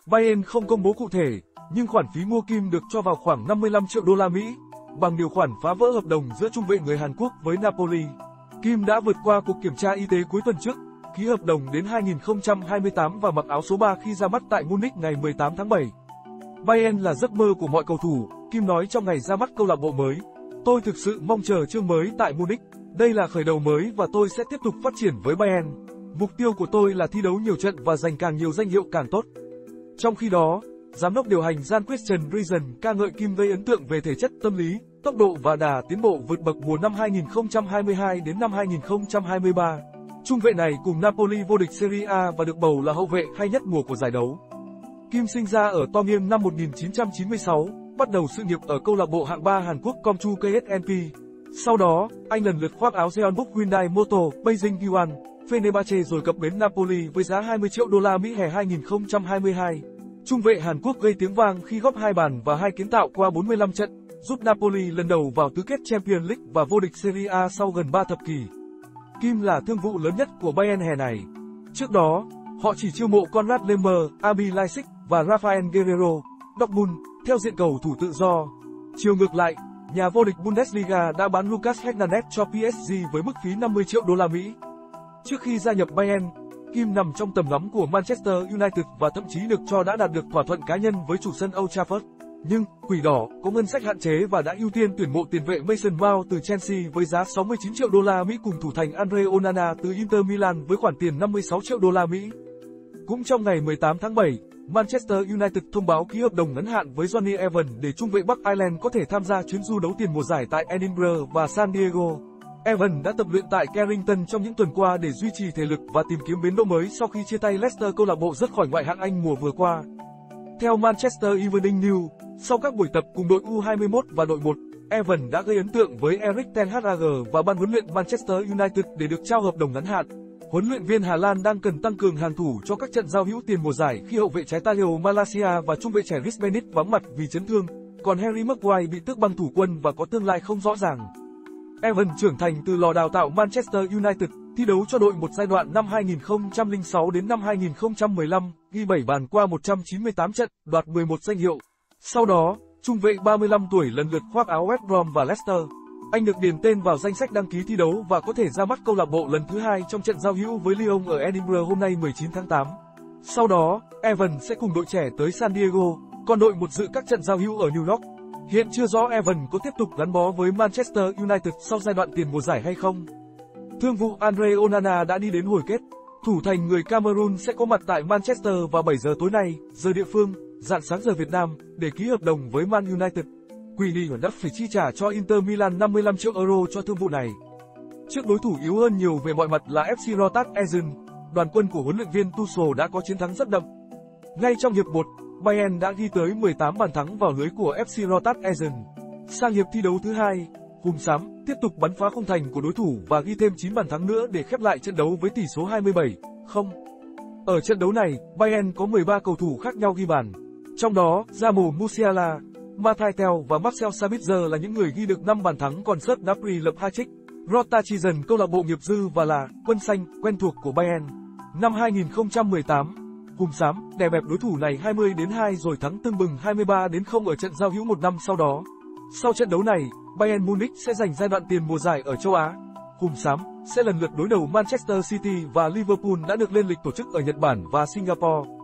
Bayern không công bố cụ thể, nhưng khoản phí mua Kim được cho vào khoảng 55 triệu đô la Mỹ, bằng điều khoản phá vỡ hợp đồng giữa trung vệ người Hàn Quốc với Napoli. Kim đã vượt qua cuộc kiểm tra y tế cuối tuần trước, ký hợp đồng đến 2028 và mặc áo số 3 khi ra mắt tại Munich ngày 18 tháng 7. Bayern là giấc mơ của mọi cầu thủ, Kim nói trong ngày ra mắt câu lạc bộ mới. Tôi thực sự mong chờ chương mới tại Munich. Đây là khởi đầu mới và tôi sẽ tiếp tục phát triển với Bayern. Mục tiêu của tôi là thi đấu nhiều trận và giành càng nhiều danh hiệu càng tốt. Trong khi đó, giám đốc điều hành Jan-Christian Riesen ca ngợi Kim gây ấn tượng về thể chất, tâm lý, tốc độ và đà tiến bộ vượt bậc mùa năm 2022 đến năm 2023. Trung vệ này cùng Napoli vô địch Serie A và được bầu là hậu vệ hay nhất mùa của giải đấu. Kim sinh ra ở Tornhem năm 1996, bắt đầu sự nghiệp ở câu lạc bộ hạng 3 Hàn Quốc Komchu KSNP. Sau đó, anh lần lượt khoác áo Jeonbuk Hyundai Motor, Beijing Guan, Fenerbahce rồi cập bến Napoli với giá 20 triệu đô la Mỹ hè 2022. Trung vệ Hàn Quốc gây tiếng vang khi góp 2 bàn và 2 kiến tạo qua 45 trận, giúp Napoli lần đầu vào tứ kết Champions League và vô địch Serie A sau gần 3 thập kỷ. Kim là thương vụ lớn nhất của Bayern hè này. Trước đó, họ chỉ chiêu mộ Konrad Laimer, RB Leipzig và Rafael Guerreiro, Dortmund, theo diện cầu thủ tự do. Chiều ngược lại, nhà vô địch Bundesliga đã bán Lucas Hernandez cho PSG với mức phí 50 triệu đô la Mỹ. Trước khi gia nhập Bayern, Kim nằm trong tầm ngắm của Manchester United và thậm chí được cho đã đạt được thỏa thuận cá nhân với chủ sân Old Trafford. Nhưng, Quỷ Đỏ có ngân sách hạn chế và đã ưu tiên tuyển mộ tiền vệ Mason Mount từ Chelsea với giá 69 triệu đô la Mỹ cùng thủ thành Andre Onana từ Inter Milan với khoản tiền 56 triệu đô la Mỹ. Cũng trong ngày 18 tháng 7, Manchester United thông báo ký hợp đồng ngắn hạn với Johnny Evans để trung vệ Bắc Ireland có thể tham gia chuyến du đấu tiền mùa giải tại Edinburgh và San Diego. Evans đã tập luyện tại Carrington trong những tuần qua để duy trì thể lực và tìm kiếm bến đỗ mới sau khi chia tay Leicester, câu lạc bộ rớt khỏi ngoại hạng Anh mùa vừa qua. Theo Manchester Evening News, sau các buổi tập cùng đội U21 và đội 1, Evans đã gây ấn tượng với Erik ten Hag và ban huấn luyện Manchester United để được trao hợp đồng ngắn hạn. Huấn luyện viên Hà Lan đang cần tăng cường hàng thủ cho các trận giao hữu tiền mùa giải khi hậu vệ trái Tadeo Malacia và trung vệ trẻ Rhys Bennett vắng mặt vì chấn thương, còn Harry Maguire bị tước băng thủ quân và có tương lai không rõ ràng. Evans trưởng thành từ lò đào tạo Manchester United, thi đấu cho đội một giai đoạn năm 2006 đến năm 2015, ghi 7 bàn qua 198 trận, đoạt 11 danh hiệu. Sau đó, trung vệ 35 tuổi lần lượt khoác áo West Brom và Leicester. Anh được điền tên vào danh sách đăng ký thi đấu và có thể ra mắt câu lạc bộ lần thứ 2 trong trận giao hữu với Lyon ở Edinburgh hôm nay 19 tháng 8. Sau đó, Evans sẽ cùng đội trẻ tới San Diego, còn đội một dự các trận giao hữu ở New York. Hiện chưa rõ Evans có tiếp tục gắn bó với Manchester United sau giai đoạn tiền mùa giải hay không. Thương vụ Andre Onana đã đi đến hồi kết. Thủ thành người Cameroon sẽ có mặt tại Manchester vào 7 giờ tối nay, giờ địa phương, rạng sáng giờ Việt Nam, để ký hợp đồng với Man United. Quỷ Đỏ đã phải chi trả cho Inter Milan 55 triệu euro cho thương vụ này. Trước đối thủ yếu hơn nhiều về mọi mặt là FC Rotterdam Essen, đoàn quân của huấn luyện viên Tuchel đã có chiến thắng rất đậm. Ngay trong hiệp 1, Bayern đã ghi tới 18 bàn thắng vào lưới của FC Rotterdam Essen. Sang hiệp thi đấu thứ 2, Hùng Xám tiếp tục bắn phá khung thành của đối thủ và ghi thêm 9 bàn thắng nữa để khép lại trận đấu với tỷ số 27-0. Ở trận đấu này, Bayern có 13 cầu thủ khác nhau ghi bàn. Trong đó, Jamal Musiala, Mathai Tel và Marcel Sabitzer là những người ghi được 5 bàn thắng, còn Serge Gnabry lập hat-trick. Rotterdam, câu lạc bộ nghiệp dư và là quân xanh quen thuộc của Bayern. Năm 2018, Hùng Xám đè bẹp đối thủ này 20-2 rồi thắng tưng bừng 23-0 ở trận giao hữu một năm sau đó. Sau trận đấu này, Bayern Munich sẽ giành giai đoạn tiền mùa giải ở châu Á. Hùng Xám sẽ lần lượt đối đầu Manchester City và Liverpool đã được lên lịch tổ chức ở Nhật Bản và Singapore.